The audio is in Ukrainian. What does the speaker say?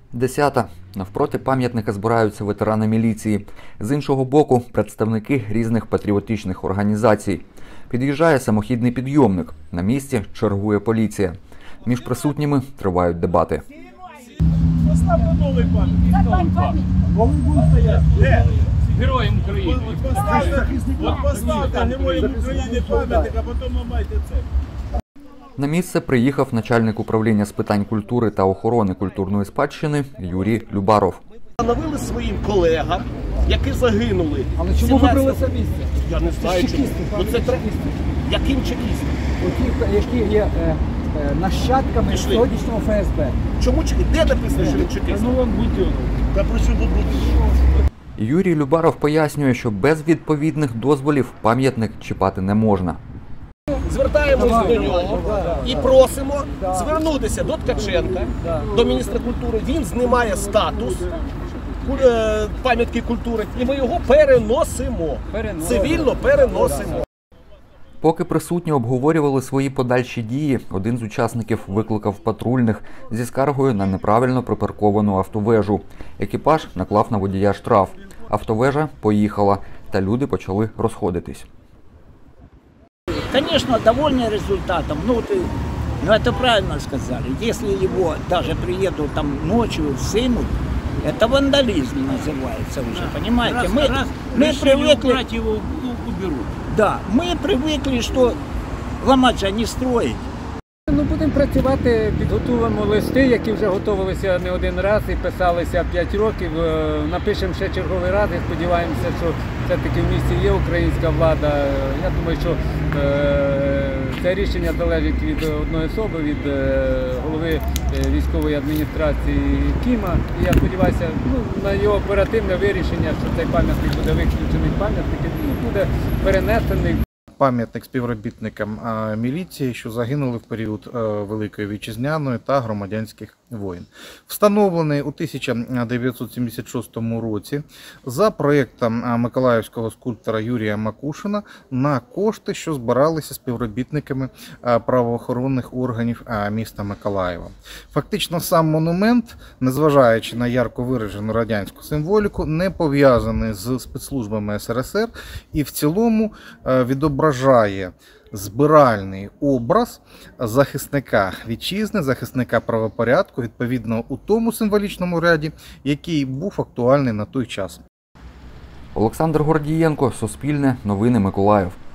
10. Навпроти пам'ятника збираються ветерани міліції. З іншого боку – представники різних патріотичних організацій. Під'їжджає самохідний підйомник. На місці чергує поліція. Між присутніми тривають дебати. Поставте новий пам'ятник. Героям України. Поставте Героям України пам'ятник, а потім майте це. На місце приїхав начальник управління з питань культури та охорони культурної спадщини Юрій Любаров. Встановили своїм колегам, які загинули. Але чому вибрали це місце? Я не знаю, чому. Яким чекістам? Оті, які є нащадками сьогоднішнього ФСБ. Чому чекіст? Де написано, що він чекіст? Ну, вон Будьонов. Та про що тут буде? Юрій Любаров пояснює, що без відповідних дозволів пам'ятник чіпати не можна. Звертаємось до нього і просимо звернутися до Ткаченка, до міністра культури. Він знімає статус пам'ятки культури і ми його переносимо. Цивільно переносимо. Поки присутні обговорювали свої подальші дії, один з учасників викликав патрульних зі скаргою на неправильно припарковану автовежу. Екіпаж наклав на водія штраф. Автовежа поїхала, та люди почали розходитись. Конечно, довольны результатом. Это правильно сказали. Если его даже приедут там ночью, сымут, это вандализм называется уже, понимаете? Мы привыкли, убрать его, уберут. да, мы привыкли, что ломать же не строить. Будемо працювати, підготуємо листи, які вже готувалися не один раз і писалися 5 років. Напишемо ще черговий раз і сподіваємося, що все-таки в місті є українська влада. Я думаю, що це рішення залежить від одної особи, від голови військової адміністрації Кіма. І я сподіваюся на його оперативне вирішення, що цей пам'ятник буде виключений з пам'ятників і буде перенесений. Пам'ятник співробітникам міліції, що загинули в період Великої Вітчизняної та громадянських воєн. Встановлений у 1976 році за проєктом миколаївського скульптора Юрія Макушина на кошти, що збиралися співробітниками правоохоронних органів міста Миколаєва. Фактично сам монумент, незважаючи на ярко виражену радянську символіку, не пов'язаний з спецслужбами СРСР і в цілому відображає збиральний образ захисника вітчизни, захисника правопорядку, відповідно у тому символічному ряді, який був актуальний на той час. Олександр Гордієнко, Суспільне, Новини Миколаїв.